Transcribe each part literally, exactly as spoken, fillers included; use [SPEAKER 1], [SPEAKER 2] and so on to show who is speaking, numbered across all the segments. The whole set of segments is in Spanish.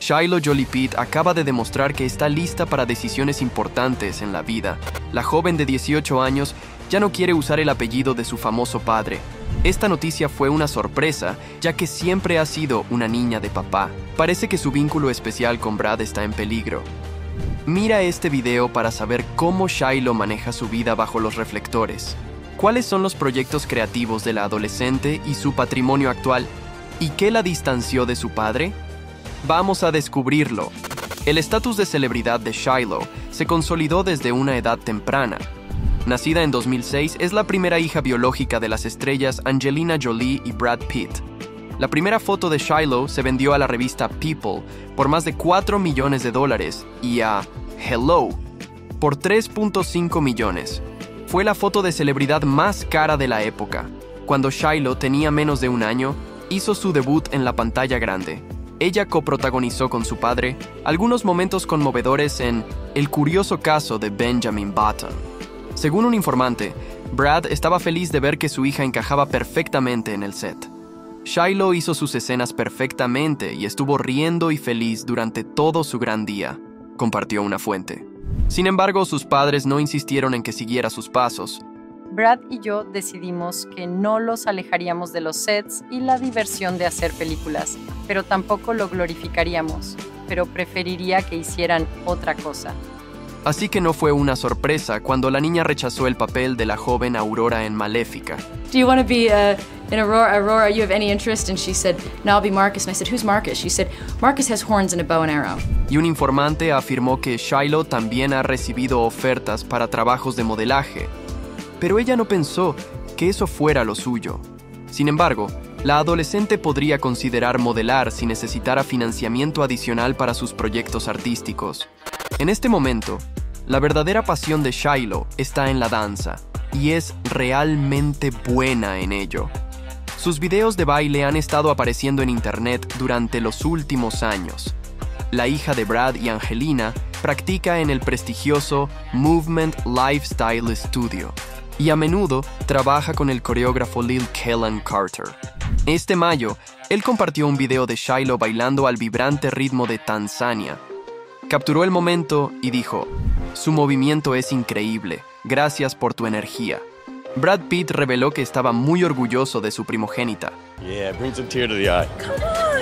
[SPEAKER 1] Shiloh Jolie Pitt acaba de demostrar que está lista para decisiones importantes en la vida. La joven de dieciocho años ya no quiere usar el apellido de su famoso padre. Esta noticia fue una sorpresa, ya que siempre ha sido una niña de papá. Parece que su vínculo especial con Brad está en peligro. Mira este video para saber cómo Shiloh maneja su vida bajo los reflectores. ¿Cuáles son los proyectos creativos de la adolescente y su patrimonio actual? ¿Y qué la distanció de su padre? Vamos a descubrirlo. El estatus de celebridad de Shiloh se consolidó desde una edad temprana. Nacida en dos mil seis, es la primera hija biológica de las estrellas Angelina Jolie y Brad Pitt. La primera foto de Shiloh se vendió a la revista People por más de cuatro millones de dólares y a Hello por tres punto cinco millones. Fue la foto de celebridad más cara de la época. Cuando Shiloh tenía menos de un año, hizo su debut en la pantalla grande. Ella coprotagonizó con su padre algunos momentos conmovedores en El curioso caso de Benjamin Button. Según un informante, Brad estaba feliz de ver que su hija encajaba perfectamente en el set. Shiloh hizo sus escenas perfectamente y estuvo riendo y feliz durante todo su gran día, compartió una fuente. Sin embargo, sus padres no insistieron en que siguiera sus pasos.
[SPEAKER 2] Brad y yo decidimos que no los alejaríamos de los sets y la diversión de hacer películas, pero tampoco lo glorificaríamos, pero preferiría que hicieran otra cosa.
[SPEAKER 1] Así que no fue una sorpresa cuando la niña rechazó el papel de la joven Aurora en Maléfica.
[SPEAKER 3] Do you want to be uh, in Aurora? Aurora, you have any interest? And she said, no, I'll be Marcus. And I said, who's Marcus? She said, Marcus has horns and a bow and arrow.
[SPEAKER 1] Y un informante afirmó que Shiloh también ha recibido ofertas para trabajos de modelaje. Pero ella no pensó que eso fuera lo suyo. Sin embargo, la adolescente podría considerar modelar si necesitara financiamiento adicional para sus proyectos artísticos. En este momento, la verdadera pasión de Shiloh está en la danza, y es realmente buena en ello. Sus videos de baile han estado apareciendo en internet durante los últimos años. La hija de Brad y Angelina practica en el prestigioso Movement Lifestyle Studio, y a menudo trabaja con el coreógrafo Lil Kellan Carter. Este mayo, él compartió un video de Shiloh bailando al vibrante ritmo de Tanzania. Capturó el momento y dijo, su movimiento es increíble, gracias por tu energía. Brad Pitt reveló que estaba muy orgulloso de su primogénita.
[SPEAKER 4] Yeah, it brings a tear to the eye. Come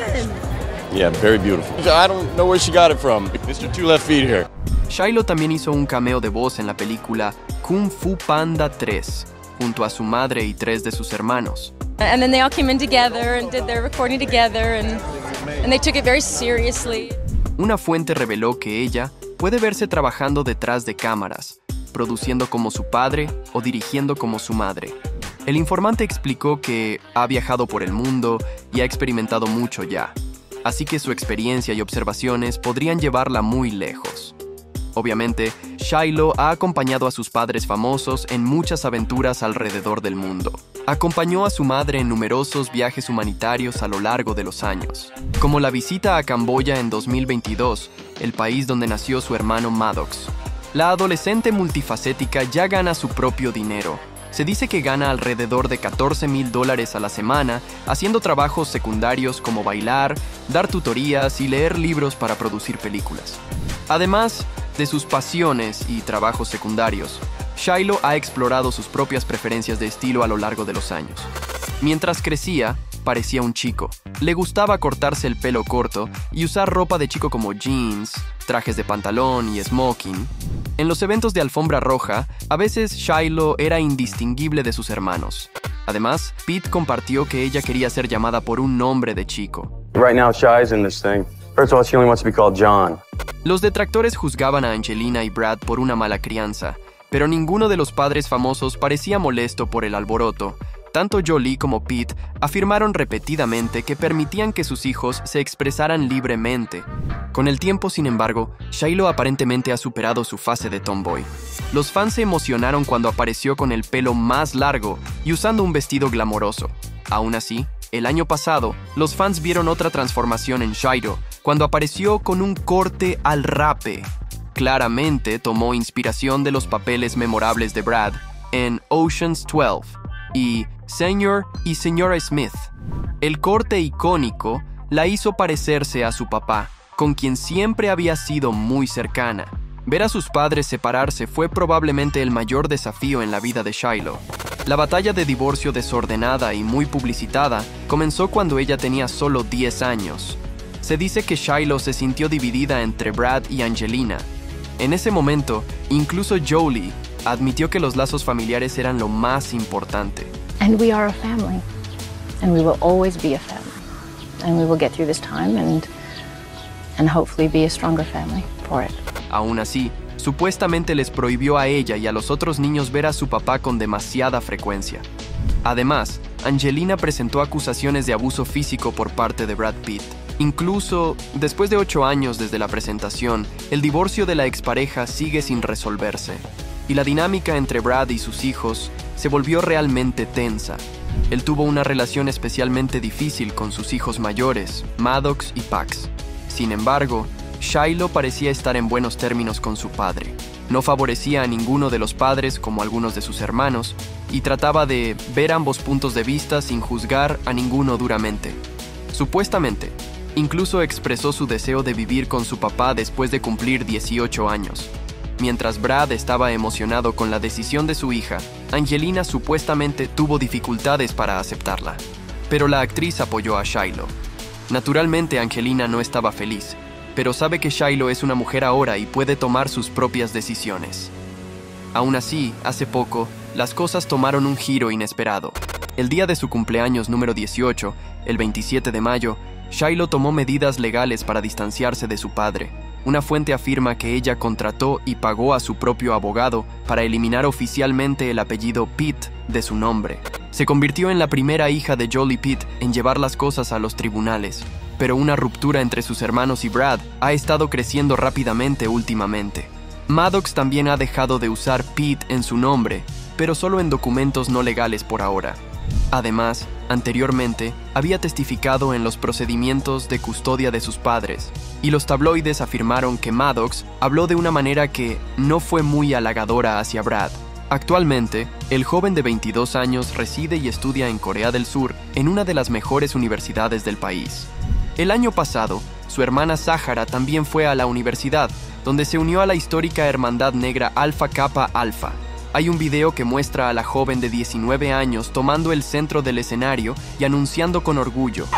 [SPEAKER 4] on! Yeah, very beautiful. I don't know where she got it from. mister Two Left Feet here.
[SPEAKER 1] Shiloh también hizo un cameo de voz en la película Kung Fu Panda tres, junto a su madre y tres de sus hermanos.
[SPEAKER 3] And then they all came in together and did their recording together and, and they took it very seriously.
[SPEAKER 1] Una fuente reveló que ella puede verse trabajando detrás de cámaras, produciendo como su padre o dirigiendo como su madre. El informante explicó que ha viajado por el mundo y ha experimentado mucho ya, así que su experiencia y observaciones podrían llevarla muy lejos. Obviamente, Shiloh ha acompañado a sus padres famosos en muchas aventuras alrededor del mundo. Acompañó a su madre en numerosos viajes humanitarios a lo largo de los años, como la visita a Camboya en dos mil veintidós, el país donde nació su hermano Maddox. La adolescente multifacética ya gana su propio dinero. Se dice que gana alrededor de catorce mil dólares a la semana haciendo trabajos secundarios como bailar, dar tutorías y leer libros para producir películas. Además de sus pasiones y trabajos secundarios, Shiloh ha explorado sus propias preferencias de estilo a lo largo de los años. Mientras crecía, parecía un chico. Le gustaba cortarse el pelo corto y usar ropa de chico como jeans, trajes de pantalón y smoking. En los eventos de alfombra roja, a veces Shiloh era indistinguible de sus hermanos. Además, Pitt compartió que ella quería ser llamada por un nombre de chico.
[SPEAKER 4] Right now, Shy's in this thing. First of all, she only wants to be called John.
[SPEAKER 1] Los detractores juzgaban a Angelina y Brad por una mala crianza, pero ninguno de los padres famosos parecía molesto por el alboroto. Tanto Jolie como Pitt afirmaron repetidamente que permitían que sus hijos se expresaran libremente. Con el tiempo, sin embargo, Shiloh aparentemente ha superado su fase de tomboy. Los fans se emocionaron cuando apareció con el pelo más largo y usando un vestido glamoroso. Aún así, el año pasado, los fans vieron otra transformación en Shiloh cuando apareció con un corte al rape. Claramente tomó inspiración de los papeles memorables de Brad en Ocean's doce y Señor y Señora Smith. El corte icónico la hizo parecerse a su papá, con quien siempre había sido muy cercana. Ver a sus padres separarse fue probablemente el mayor desafío en la vida de Shiloh. La batalla de divorcio desordenada y muy publicitada comenzó cuando ella tenía solo diez años. Se dice que Shiloh se sintió dividida entre Brad y Angelina. En ese momento, incluso Jolie admitió que los lazos familiares eran lo más importante.
[SPEAKER 5] And we are a family, and we will always be a family, and we will get through this time and and hopefully be a stronger family for it.
[SPEAKER 1] Aún así, supuestamente les prohibió a ella y a los otros niños ver a su papá con demasiada frecuencia. Además, Angelina presentó acusaciones de abuso físico por parte de Brad Pitt. Incluso, después de ocho años desde la presentación, el divorcio de la expareja sigue sin resolverse, y la dinámica entre Brad y sus hijos se volvió realmente tensa. Él tuvo una relación especialmente difícil con sus hijos mayores, Maddox y Pax. Sin embargo, Shiloh parecía estar en buenos términos con su padre. No favorecía a ninguno de los padres como algunos de sus hermanos, y trataba de ver ambos puntos de vista sin juzgar a ninguno duramente. Supuestamente, incluso expresó su deseo de vivir con su papá después de cumplir dieciocho años. Mientras Brad estaba emocionado con la decisión de su hija, Angelina supuestamente tuvo dificultades para aceptarla. Pero la actriz apoyó a Shiloh. Naturalmente, Angelina no estaba feliz, pero sabe que Shiloh es una mujer ahora y puede tomar sus propias decisiones. Aún así, hace poco, las cosas tomaron un giro inesperado. El día de su cumpleaños número dieciocho, el veintisiete de mayo, Shiloh tomó medidas legales para distanciarse de su padre. Una fuente afirma que ella contrató y pagó a su propio abogado para eliminar oficialmente el apellido Pitt de su nombre. Se convirtió en la primera hija de Jolie Pitt en llevar las cosas a los tribunales, pero una ruptura entre sus hermanos y Brad ha estado creciendo rápidamente últimamente. Maddox también ha dejado de usar Pitt en su nombre, pero solo en documentos no legales por ahora. Además, anteriormente, había testificado en los procedimientos de custodia de sus padres, y los tabloides afirmaron que Maddox habló de una manera que no fue muy halagadora hacia Brad. Actualmente, el joven de veintidós años reside y estudia en Corea del Sur en una de las mejores universidades del país. El año pasado, su hermana Sahara también fue a la universidad, donde se unió a la histórica hermandad negra Alpha Kappa Alpha. Hay un video que muestra a la joven de diecinueve años tomando el centro del escenario y anunciando con orgullo: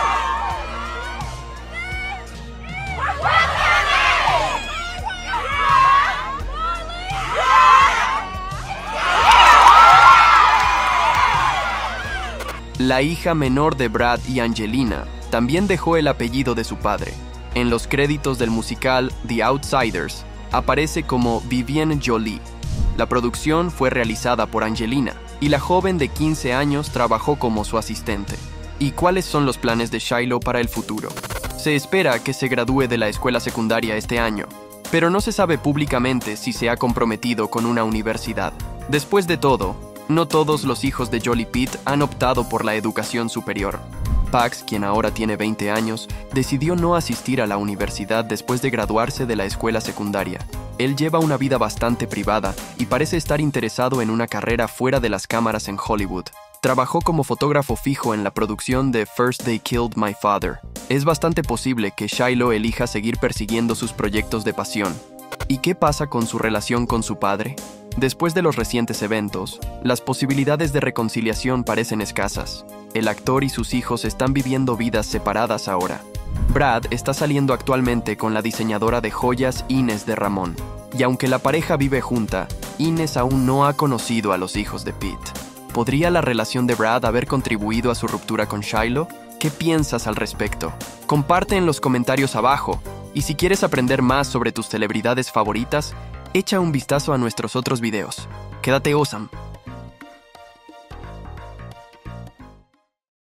[SPEAKER 1] la hija menor de Brad y Angelina también dejó el apellido de su padre. En los créditos del musical The Outsiders, aparece como Vivienne Jolie. La producción fue realizada por Angelina, y la joven de quince años trabajó como su asistente. ¿Y cuáles son los planes de Shiloh para el futuro? Se espera que se gradúe de la escuela secundaria este año, pero no se sabe públicamente si se ha comprometido con una universidad. Después de todo, no todos los hijos de Jolie Pitt han optado por la educación superior. Pax, quien ahora tiene veinte años, decidió no asistir a la universidad después de graduarse de la escuela secundaria. Él lleva una vida bastante privada y parece estar interesado en una carrera fuera de las cámaras en Hollywood. Trabajó como fotógrafo fijo en la producción de First They Killed My Father. Es bastante posible que Shiloh elija seguir persiguiendo sus proyectos de pasión. ¿Y qué pasa con su relación con su padre? Después de los recientes eventos, las posibilidades de reconciliación parecen escasas. El actor y sus hijos están viviendo vidas separadas ahora. Brad está saliendo actualmente con la diseñadora de joyas Ines de Ramón. Y aunque la pareja vive junta, Ines aún no ha conocido a los hijos de Pitt. ¿Podría la relación de Brad haber contribuido a su ruptura con Shiloh? ¿Qué piensas al respecto? Comparte en los comentarios abajo. Y si quieres aprender más sobre tus celebridades favoritas, echa un vistazo a nuestros otros videos. Quédate awesome.